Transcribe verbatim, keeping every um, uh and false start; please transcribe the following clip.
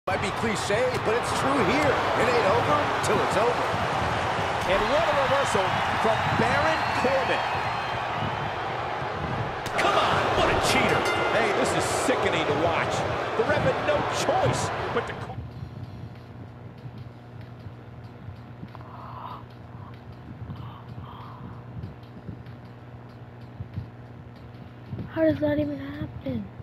Might be cliche, but it's true here. It ain't over till it's over. And what a reversal from Baron Corbin. Come on, what a cheater. Hey, this is sickening to watch. The ref had no choice but to call. How does that even happen?